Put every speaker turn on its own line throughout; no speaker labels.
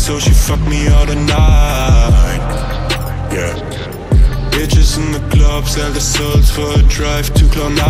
so she fucked me all the night. Yeah. Bitches in the club sell their souls for a drive to Cloud9.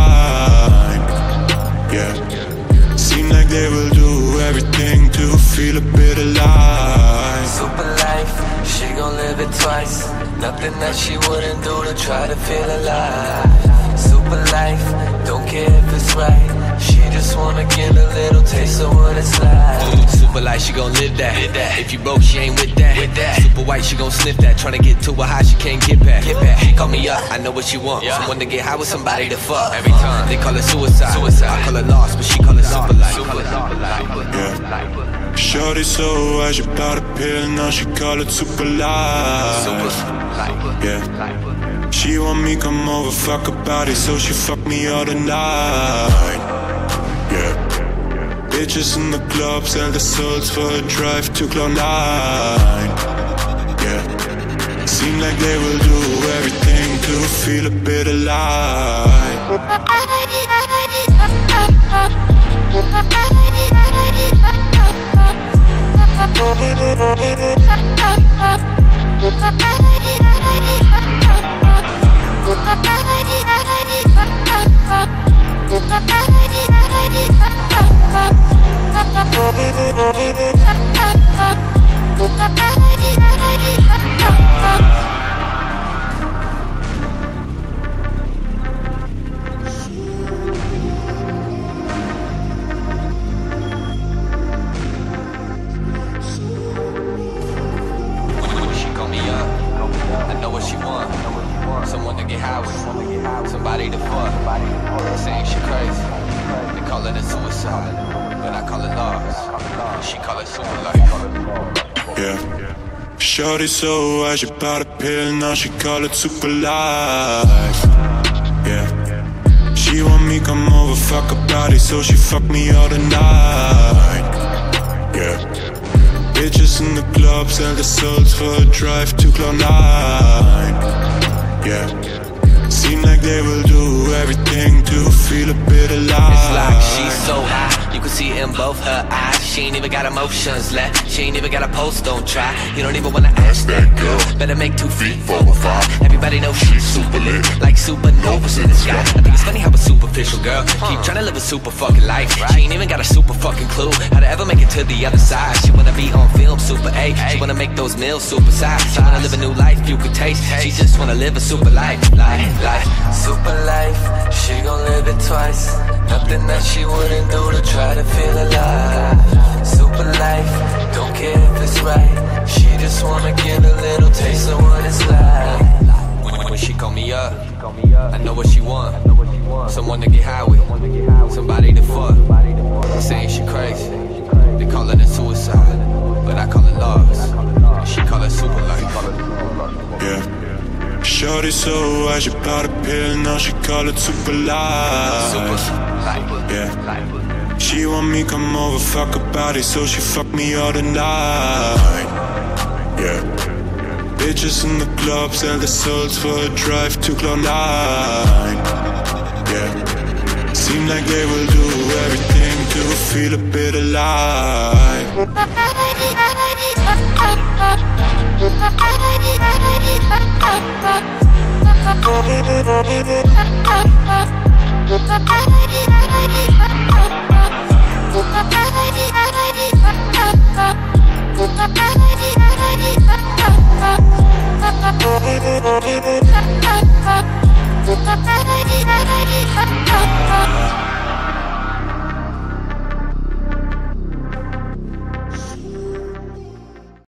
Yeah. Seem like they will do everything to feel a bit alive.
Super life, she gon' live it twice. Nothing that she wouldn't do to try to feel alive. Super life, don't care if it's right. She just wanna get a little taste of what it's like.
Super light, she gon' live that. If you broke, she ain't with that. Super white, she gon' sniff that. Tryna get to a high, she can't get back. She call me up, I know what she want. Someone to get high with, somebody to fuck. Every time they call it suicide. I call it lost, but she call it super light.
Yeah. Shorty so high, she bought a pill, now she call it super light. Yeah. She want me come over, fuck her body, so she fuck me all the night. Yeah. Bitches in the club sell their souls for a drive to Cloud9. Yeah. Seem like they will do everything to feel a bit alive.
Someone to get high with, somebody to fuck. Saying she crazy, they call it a suicide, but I call it lost. She call it super life.
Yeah. Shorty so high, she bought a pill, now she call it super life. Yeah. She want me come over, fuck her body, so she fuck me all the night. Yeah. Bitches in the club sell their souls for a drive to Cloud9. Yeah. Seem like they will do everything to feel a bit alive.
It's like she's so high, you can see it in both her eyes. She ain't even got emotions left, she ain't even got a pulse, don't try. You don't even wanna ask that girl, better make 2 feet 4 or 5. Everybody knows she's super lit, like supernovas in the sky. I think it's funny how a superficial girl keep trying to live a super fucking life. She ain't even got a super fucking clue how to ever make it to the other side. She wanna be on film, super A. She wanna make those meals super size. She wanna live a new life you could taste. She just wanna live a super life,
Super life, she gon' live it twice. Nothing that she wouldn't do to try to feel alive. Super life, don't care if it's right. She just wanna get a little taste of what it's like.
When she call me up, I know what she want. Someone to get high with, somebody to fuck. Saying she crazy, they call it a suicide, but I call it lost. She call it super life.
Yeah. Shorty so high, she bought a pill, now she call it super life. Yeah. She want me come over, fuck her body, so she fuck me all the night. Yeah. Bitches in the club sell their souls for a drive to Cloud9. Yeah. Seem like they will do everything to feel a bit alive.
Thank you.